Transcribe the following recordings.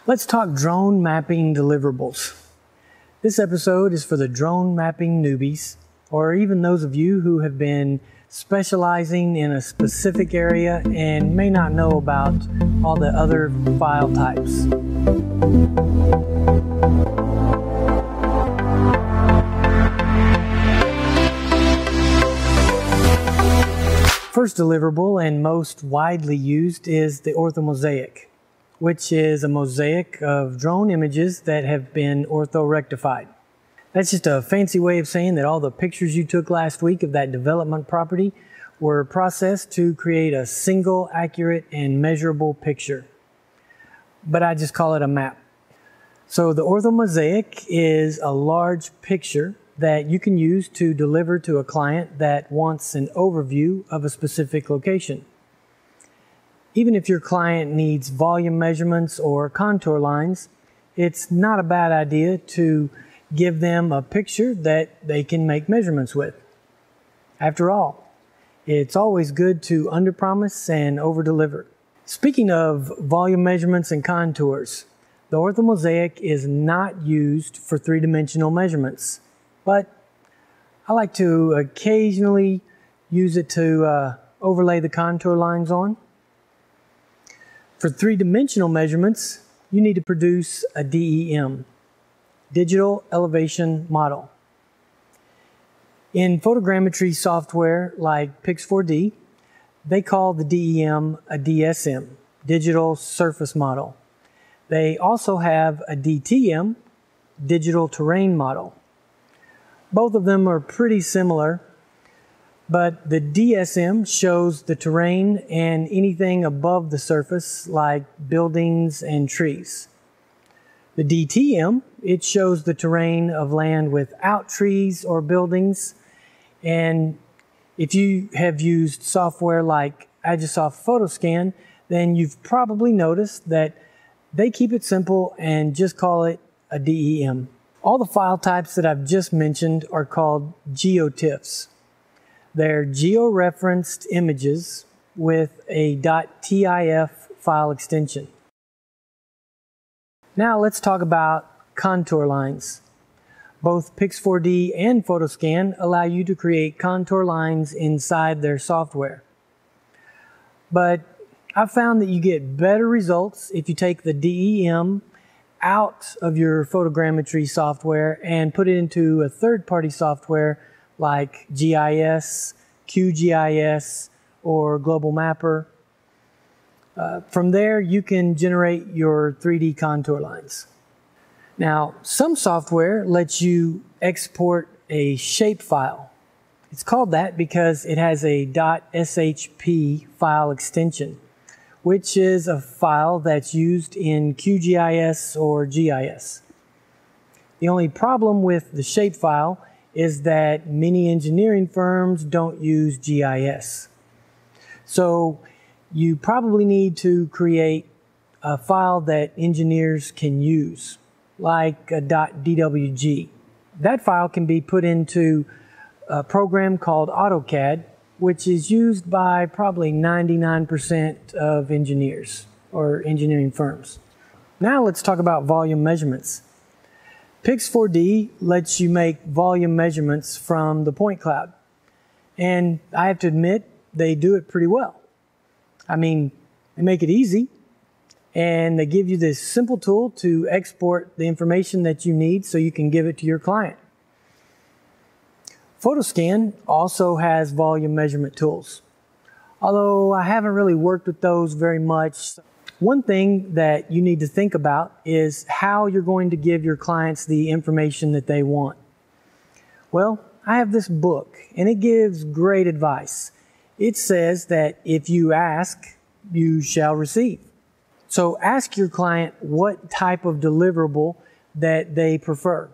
Let's talk drone mapping deliverables. This episode is for the drone mapping newbies, or even those of you who have been specializing in a specific area and may not know about all the other file types. First deliverable and most widely used is the Ortho Mosaic, which is a mosaic of drone images that have been ortho-rectified. That's just a fancy way of saying that all the pictures you took last week of that development property were processed to create a single, accurate, and measurable picture. But I just call it a map. So the Ortho Mosaic is a large picture that you can use to deliver to a client that wants an overview of a specific location. Even if your client needs volume measurements or contour lines, it's not a bad idea to give them a picture that they can make measurements with. After all, it's always good to underpromise and overdeliver. Speaking of volume measurements and contours, the Ortho Mosaic is not used for three-dimensional measurements, but I like to occasionally use it to overlay the contour lines on. For three-dimensional measurements, you need to produce a DEM, Digital Elevation Model. In photogrammetry software like Pix4D, they call the DEM a DSM, Digital Surface Model. They also have a DTM, Digital Terrain Model. Both of them are pretty similar, but the DSM shows the terrain and anything above the surface like buildings and trees. The DTM, it shows the terrain of land without trees or buildings. And if you have used software like Agisoft Photoscan, then you've probably noticed that they keep it simple and just call it a DEM. All the file types that I've just mentioned are called GeoTIFFs. They're georeferenced images with a .tif file extension. Now let's talk about contour lines. Both Pix4D and Photoscan allow you to create contour lines inside their software. But I've found that you get better results if you take the DEM out of your photogrammetry software and put it into a third-party software like GIS, QGIS, or Global Mapper. From there, you can generate your 3D contour lines. Now, some software lets you export a shapefile. It's called that because it has a .shp file extension, which is a file that's used in QGIS or GIS. The only problem with the shapefile is that many engineering firms don't use GIS. So you probably need to create a file that engineers can use, like a .dwg. That file can be put into a program called AutoCAD, which is used by probably 99% of engineers or engineering firms. Now let's talk about volume measurements. Pix4D lets you make volume measurements from the point cloud. And I have to admit, they do it pretty well. I mean, they make it easy, and they give you this simple tool to export the information that you need so you can give it to your client. Photoscan also has volume measurement tools, although I haven't really worked with those very much. One thing that you need to think about is how you're going to give your clients the information that they want. Well, I have this book, and it gives great advice. It says that if you ask, you shall receive. So ask your client what type of deliverable that they prefer.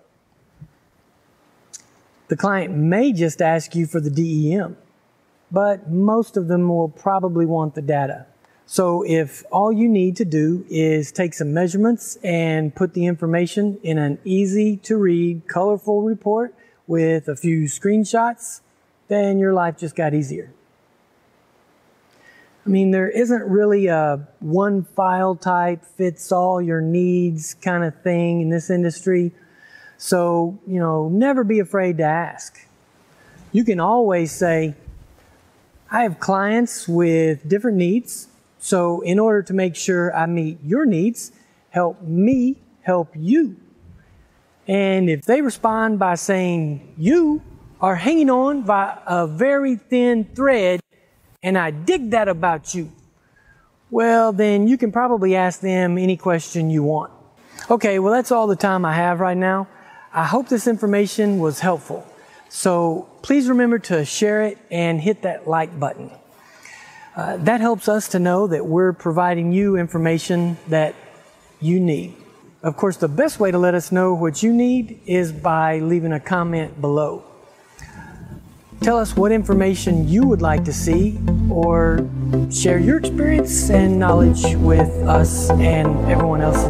The client may just ask you for the DEM, but most of them will probably want the data. So if all you need to do is take some measurements and put the information in an easy to read, colorful report with a few screenshots, then your life just got easier. I mean, there isn't really a one file type fits all your needs kind of thing in this industry. So, never be afraid to ask. You can always say, I have clients with different needs. So in order to make sure I meet your needs, help me help you. And if they respond by saying, you are hanging on by a very thin thread, and I dig that about you, well, then you can probably ask them any question you want. Okay, well, that's all the time I have right now. I hope this information was helpful. So please remember to share it and hit that like button. That helps us to know that we're providing you information that you need. Of course, the best way to let us know what you need is by leaving a comment below. Tell us what information you would like to see, or share your experience and knowledge with us and everyone else